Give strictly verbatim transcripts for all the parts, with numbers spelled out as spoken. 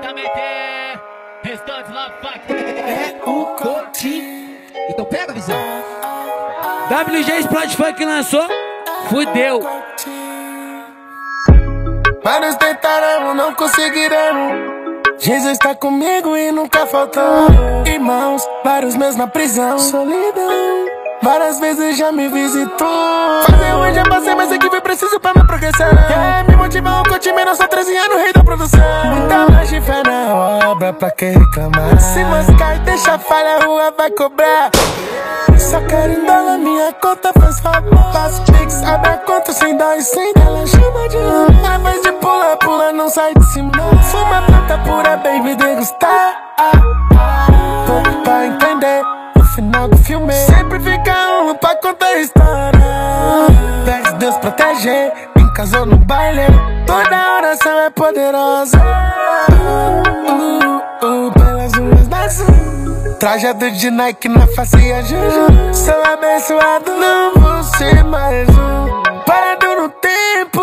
J M T, restante Love Factory. É o Coutinho. Então pega a visão. W G Splot Funk lançou, fudeu. Vários tentaram, não conseguiram. Jesus está comigo e nunca faltou. Irmãos, vários meses na prisão. Solidão, várias vezes já me visitou. Fazer hoje já passei, mas aqui foi preciso pra minha progressão. Quer me motivar, o Coutinho, não sou treze anos, rei da produção. Então mexe fé na obra, pra que reclamar? Se moscar e deixa falha, a rua vai cobrar. Só quero em dólar, minha conta faz favor. Faço pix, abre a conta sem dar e sem dela. Chama de louco, ao invés de pula, pula, não sai de cima. Fuma planta pura, baby, degustar. Pouco pra entender o final do filme. Sempre fica um pra contar a história. Pede Deus proteger, me casou no baile. Toda oração é poderosa. Uh, uh, uh, pelas unhas da sua. Trajado de Nike na face e a Juju. Sou abençoado, não vou ser mais um. Parado no tempo.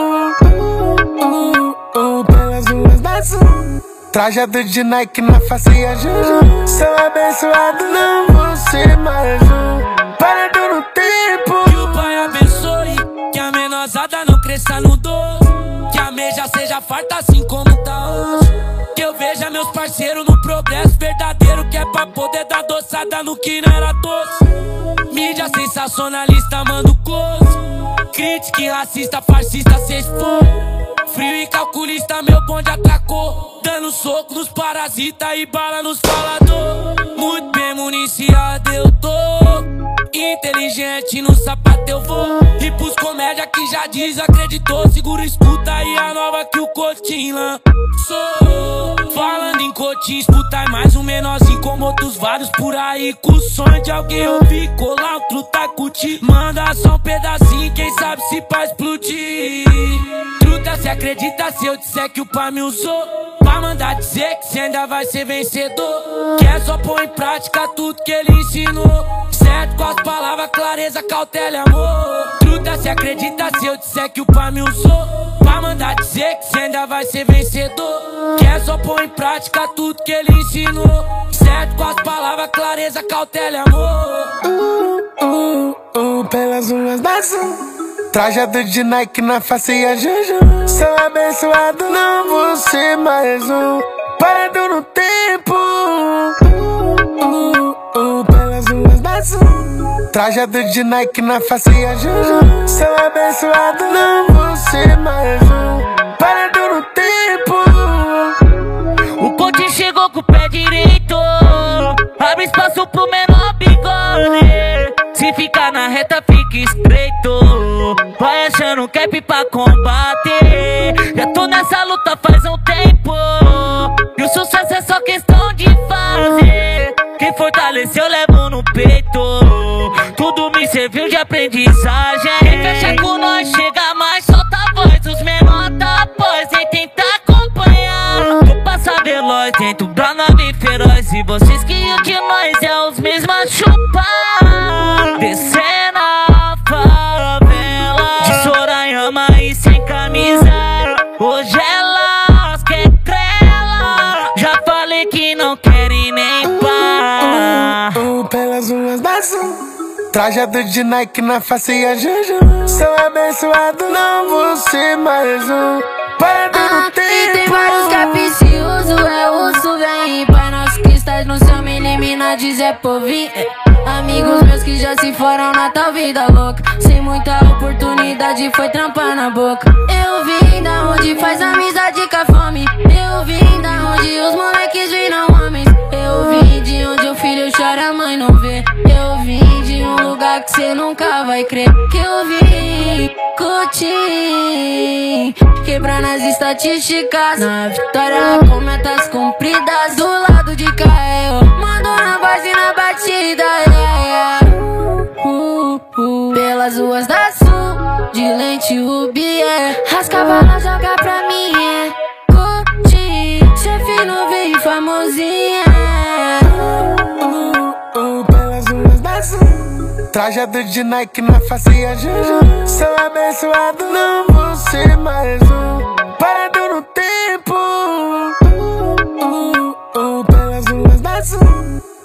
Uh, uh, uh, pelas unhas da sua. Trajado de Nike na face e a Juju. Sou abençoado, não vou ser mais um. Parado no tempo. Que o Pai abençoe, que a menosada não cresça no doce. Que a meia seja farta assim como tá hoje. Que eu veja meus parceiros no progresso verdadeiro, que é pra poder dar doçada no que não era doce. Mídia sensacionalista, manda o close. Crítica e racista, fascista, cês for. Frio e calculista, meu bonde atacou. Dando soco nos parasitas e bala nos falador. Muito bem municiado eu tô. Inteligente no sapato eu vou. E pros comédia que já desacreditou. Segura, escuta aí a nova que o Coutinho lançou. Falando em Coutinho, escuta mais um menorzinho como outros vários por aí. Com o sonho de alguém ouvir, colar um truta curtir. Manda só um pedacinho, quem sabe se pra explodir. Truta, se acredita se eu disser que o pai me usou pra mandar dizer que cê ainda vai ser vencedor. Que é só pôr em prática tudo que ele ensinou. Certo com as palavras, clareza, cautela e amor. Truta, se acredita se eu disser que o pai me usou pra mandar dizer que cê ainda vai ser vencedor. Que é só pôr em prática tudo que ele ensinou. Certo com as palavras, clareza, cautela e amor. Uh, uh, uh, pelas unhas da sua. Trajado de Nike na face e a Juju. Sou abençoado, não vou ser mais um. Parado no tempo. Uh, uh, uh, pelas unhas da sua. Trajado de Nike na face e a Juju. Sou abençoado, não vou ser mais um. Parado no tempo. O Coutinho chegou com o pé direito. Abre espaço pro menor bigode. Se ficar na reta fica estreito. Vai achando cap pra combater. Já tô nessa luta faz um tempo. E o sucesso é só questão de fazer. Quem fortaleceu levo no peito. Tudo me serviu de aprendizagem. Quem fecha com nós chega mais, solta a voz. Os menores da pós nem tenta acompanhar. Tô passar veloz dentro da nave feroz. E vocês que o de nós é os mesmos a chupar. Descendo a favela de Sorayama e sem camisa. Hoje elas quer crela. Já falei que não querem nem pá. Uh, uh, pelas unhas da sua. Trajado de Nike na face e a Juju. Sou abençoado, não vou ser mais um. Parado no tempo. E tem vários capiciosos, é urso, vem. Pai nosso que está no céu, me elimina, diz é povinho. Amigos meus que já se foram na tal vida louca. Sem muita oportunidade foi trampar na boca. Eu vim da onde faz amizade com a fome. Eu vim da onde os moleques viram homens. Eu vim de onde o filho chora, a mãe não vê. Eu vim de um lugar que cê nunca vai crer. Que eu vim, Coutinho, quebrando as estatísticas. Na vitória com metas cumpridas. Do lado de cá eu mando na voz e na batida, yeah, yeah. Uh, uh, uh. Pelas ruas da sul, de lente rubi, é. Rascava, joga pra mim, é. Coutinho, chefe novinho e famosinha, é. Uh, uh, uh, pelas unhas da sul. Trajado de Nike na face e a Juju. Sou abençoado, não vou ser mais um. Parado no tempo.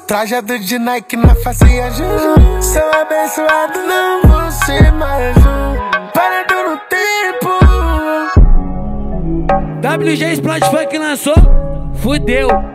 Trajado de Nike na face e a Juju. Sou abençoado, não vou ser mais um. Parado no tempo. W G Explode Funk lançou, fudeu.